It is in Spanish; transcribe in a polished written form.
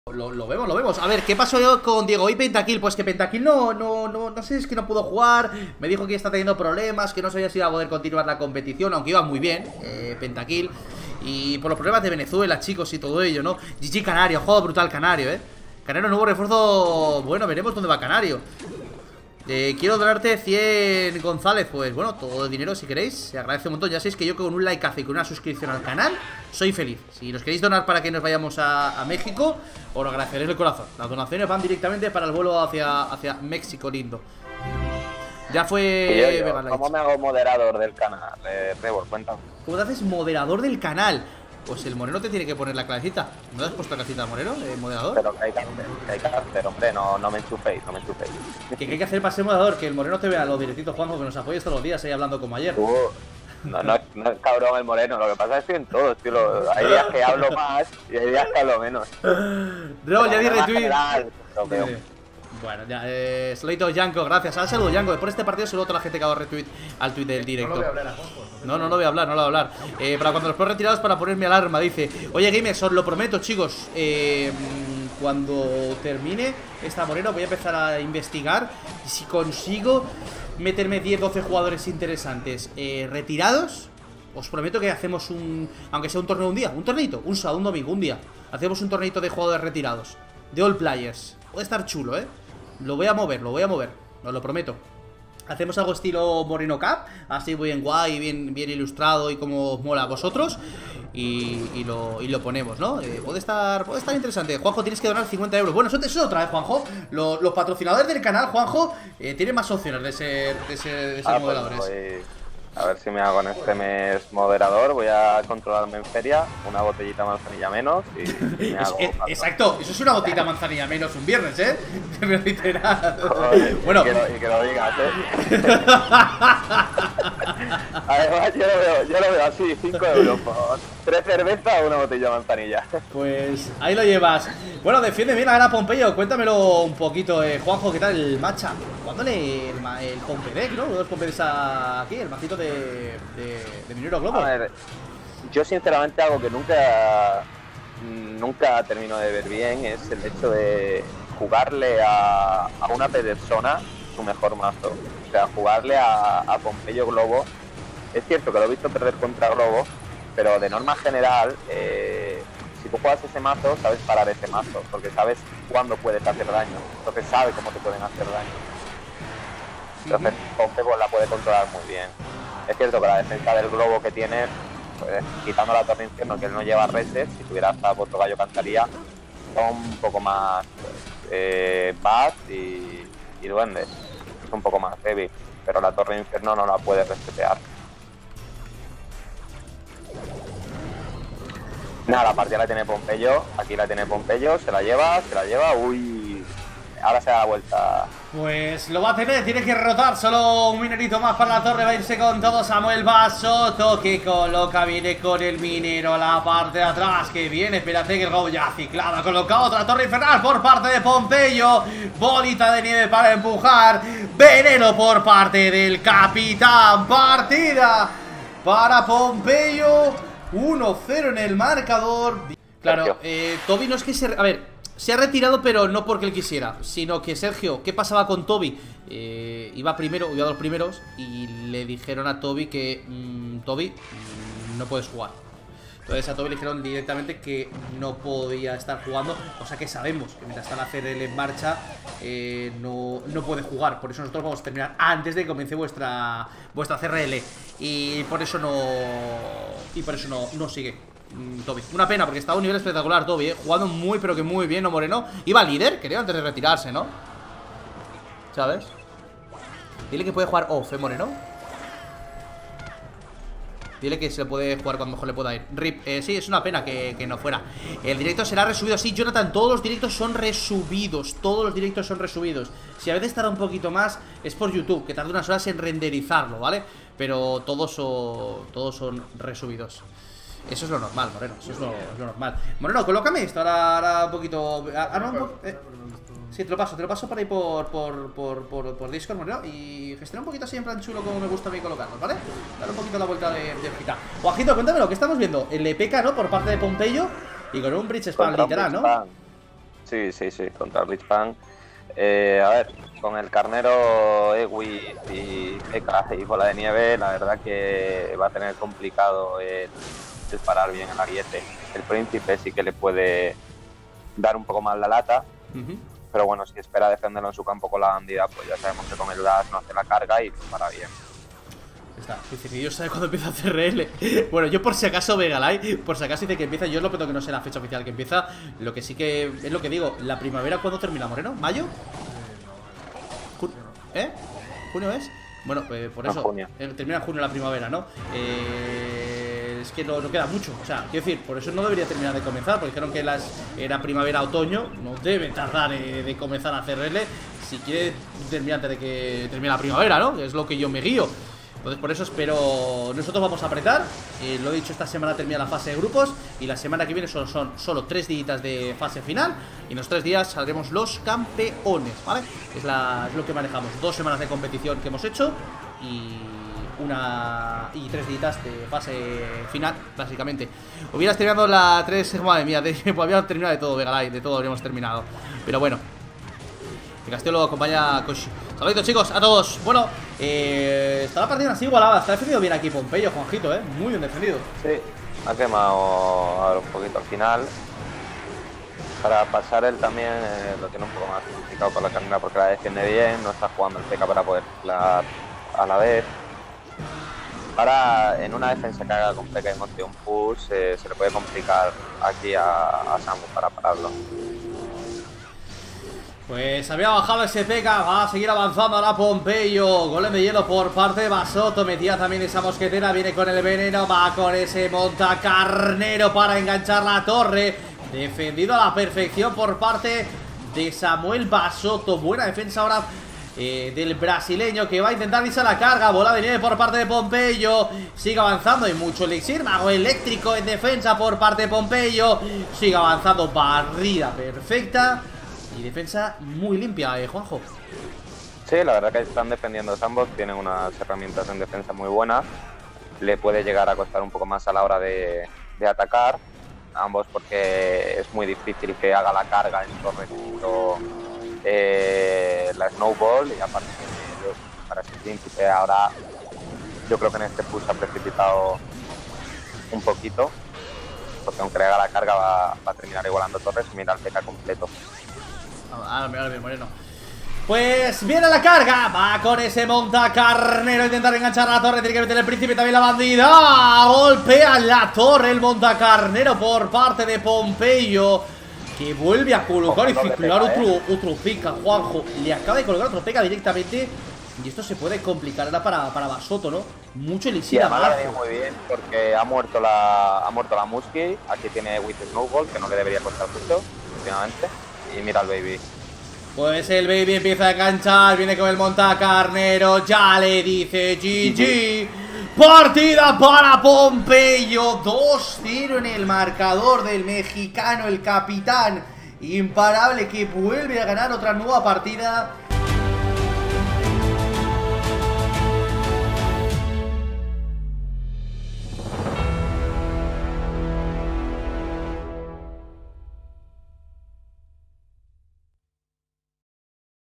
Lo vemos, lo vemos. A ver, ¿qué pasó yo con Diego y Pentakill? Pues que Pentakill no sé, es que no pudo jugar. Me dijo que está teniendo problemas, que no sabía si iba a poder continuar la competición, aunque iba muy bien, Pentakill. Y por los problemas de Venezuela, chicos, y todo ello, ¿no? GG Canario, juego brutal Canario, Canario, nuevo refuerzo. Bueno, veremos dónde va Canario. Quiero donarte 100 González. Pues bueno, todo el dinero si queréis. Se agradece un montón. Ya sabéis que yo con un likeazo y con una suscripción al canal soy feliz. Si nos queréis donar para que nos vayamos a México, os lo agradeceréis de corazón. Las donaciones van directamente para el vuelo hacia México lindo. Ya fue ¿Cómo me hago moderador del canal? Rebor, cuéntame. ¿Cómo te haces moderador del canal? Pues el Moreno te tiene que poner la clasita. ¿No te has puesto la clasita al Moreno, moderador? Pero que hay que hacer, hombre, no me enchuféis, ¿Qué hay que hacer para ser moderador? Que el Moreno te vea los directitos, Juanjo, que nos apoyes todos los días ahí hablando como ayer. No es cabrón el Moreno, lo que pasa es que en todo, tío. Hay días que hablo más y hay días que hablo menos. Rebor, ya di retweet. Bueno, ya, Solito Yanko, gracias. Al saludo, Yanko. Después de este partido, saludo a toda la gente que ha dado retweet al tweet del directo. No lo voy a hablar a Juanjo. No lo voy a hablar. Para cuando los puedo retirados, para ponerme alarma, dice. Oye, gamers, os lo prometo, chicos. Cuando termine esta Moreno, voy a empezar a investigar. Y si consigo meterme 10-12 jugadores interesantes retirados, os prometo que hacemos aunque sea un torneo un día, un torneito, un sábado, un domingo, un día. Hacemos un torneito de jugadores retirados, de all players. Puede estar chulo, Lo voy a mover, os lo prometo. Hacemos algo estilo Moreno Cup, así bien guay, bien ilustrado y como os mola a vosotros. Y lo ponemos, ¿no? Puede estar interesante. Juanjo, tienes que donar 50 euros. Bueno, eso es otra vez, Juanjo. Los patrocinadores del canal, Juanjo, tienen más opciones de ser moderadores. Pues a ver si me hago en este mes moderador. Voy a controlarme en feria, una botellita manzanilla menos y me hago exacto, eso es una botellita manzanilla menos un viernes, literal. Joder, bueno, y que lo digas, Además yo lo veo así, 5 euros por 3 cervezas o una botella de manzanilla. Pues ahí lo llevas. Bueno, defiende bien a Ana Pompeyo. Cuéntamelo un poquito, Juanjo, ¿qué tal el matcha? ¿Cuándole el Pompedec, no? Uno de los Pompedecs aquí, el macito de Minero Globo. A ver, yo sinceramente algo que nunca termino de ver bien es el hecho de jugarle a una persona su mejor mazo. O sea, jugarle a Pompeyo Globo. Es cierto que lo he visto perder contra Globo, pero de norma general, si tú juegas ese mazo, sabes parar ese mazo, porque sabes cuándo puedes hacer daño, entonces sabes cómo te pueden hacer daño. Entonces Pompe pues la puede controlar muy bien. Es cierto que la defensa del Globo que tiene, pues, quitando la Torre Infierno, que él no lleva reset, si tuviera hasta otro gallo cantaría, son un poco más Bat y Duendes, es un poco más heavy, pero la Torre Infierno no la puede resetear. Nada, la partida la tiene Pompeyo, aquí la tiene Pompeyo, se la lleva, uy, ahora se da la vuelta. Pues lo va a tener, tiene que rotar, solo un minerito más para la torre, va a irse con todo Samuel Basoto, que coloca, viene con el minero a la parte de atrás, que viene, espérate que el Go ya ciclado, coloca otra torre infernal por parte de Pompeyo, bolita de nieve para empujar, veneno por parte del capitán, partida para Pompeyo. 1-0 en el marcador. Claro, Toby no es que a ver, se ha retirado, pero no porque él quisiera, sino que Sergio, ¿qué pasaba con Toby? Iba de los primeros y le dijeron a Toby que Toby, no puedes jugar. Entonces a Toby le dijeron directamente que no podía estar jugando, cosa que sabemos que mientras están a hacer él en marcha no puede jugar. Por eso nosotros vamos a terminar antes de que comience vuestra CRL. Y por eso no sigue Toby. Una pena, porque estaba a un nivel espectacular Toby, jugando muy pero que muy bien, ¿no, Moreno? Iba líder, creo, antes de retirarse, ¿no? ¿Sabes? Dile que puede jugar off, Moreno. Dile que se puede jugar cuando mejor le pueda ir. Rip, sí, es una pena que no fuera. El directo será resubido, sí, Jonathan, todos los directos son resubidos. Todos los directos son resubidos. Si a veces tarda un poquito más, es por YouTube, que tarda unas horas en renderizarlo, ¿vale? Pero todos son resubidos. Eso es lo normal, Moreno, eso es lo normal. Moreno, colócame esto, ahora un poquito. Sí, te lo paso por ahí por Discord, Moreno. Y gestiona un poquito así en plan chulo, como me gusta a mí colocarlos, ¿vale? Dale un poquito la vuelta de hojita. Guajito, cuéntamelo, ¿qué estamos viendo? El EPK, ¿no? Por parte de Pompeyo. Y con un Bridge Spam literal, ¿no? Sí, sí, sí, contra Blitzcrank. A ver, con el carnero Ewi y Eka y bola de nieve, la verdad que va a tener complicado el parar bien el ariete. El príncipe sí que le puede dar un poco más la lata, pero bueno, si espera defenderlo en su campo con la bandida, pues ya sabemos que con el dash no hace la carga y lo para bien. Está, dice que Dios sabe cuándo empieza a CRL. Bueno, yo por si acaso Vegalai, por si acaso dice que empieza, yo lo peto que no sé la fecha oficial que empieza. Lo que sí que es lo que digo, la primavera, ¿cuándo termina, Moreno? ¿Mayo? ¿Junio es? Bueno, por eso termina en junio la primavera, ¿no? Es que no queda mucho, o sea, quiero decir, por eso no debería terminar de comenzar, porque dijeron que era primavera-otoño, no debe tardar de comenzar a CRL. Si quiere terminar antes de que termine la primavera, ¿no? Que es lo que yo me guío. Entonces por eso espero. Nosotros vamos a apretar. Lo he dicho, esta semana termina la fase de grupos. Y la semana que viene son solo 3 días de fase final. Y en los 3 días saldremos los campeones, ¿vale? Es lo que manejamos. 2 semanas de competición que hemos hecho. Y 3 días de fase final, básicamente. Hubieras terminado la 3. Madre mía, pues habíamos terminado de todo, Vegalai. De todo habríamos terminado. Pero bueno, el Castillo lo acompaña a Koshi. Saluditos, chicos, a todos. Bueno, está la partida así igualada. Está defendido bien aquí Pompeyo, Juanjito, muy bien defendido. Sí, ha quemado ahora un poquito al final. Para pasar él también lo tiene un poco más complicado con la carrera porque la defiende bien. No está jugando el PK para poder ciclar a la vez. Ahora, en una defensa que haga con PK y monte un push, se le puede complicar aquí a Samu para pararlo. Pues había bajado ese P.K. Va a seguir avanzando ahora Pompeyo. Golem de hielo por parte de Basoto. Metía también esa mosquetera. Viene con el veneno. Va con ese montacarnero para enganchar la torre. Defendido a la perfección por parte de Samuel Basoto. Buena defensa ahora del brasileño, que va a intentar irse a la carga. Bola de nieve por parte de Pompeyo. Sigue avanzando. Hay mucho elixir. Mago eléctrico en defensa por parte de Pompeyo. Sigue avanzando. Barrida perfecta. Y defensa muy limpia, Juanjo. Sí, la verdad que están defendiendo ambos. Tienen unas herramientas en defensa muy buenas. Le puede llegar a costar un poco más a la hora de atacar. Ambos porque es muy difícil que haga la carga en torrecito la Snowball. Y aparte para ese príncipe ahora yo creo que en este push ha precipitado un poquito. Porque aunque le haga la carga va a terminar igualando torres. Mira el PK completo. Ahora bien, Moreno. Pues viene la carga. Va con ese montacarnero a intentar enganchar la torre. Tiene que meter el príncipe, también la bandida. Golpea la torre el montacarnero por parte de Pompeyo, que vuelve a colocar y ciclar otro P.K. Juanjo. Le acaba de colocar otro P.K. directamente. Y esto se puede complicar ahora para Basoto, ¿no? Mucho elixir abajo. Muy bien, porque ha muerto la Musky. Aquí tiene With Snowball, que no le debería costar mucho, últimamente. Y mira al baby. Pues el baby empieza a enganchar. Viene con el montacarnero. Ya le dice GG. Partida para Pompeyo. 2-0 en el marcador del mexicano, el capitán imparable, que vuelve a ganar otra nueva partida.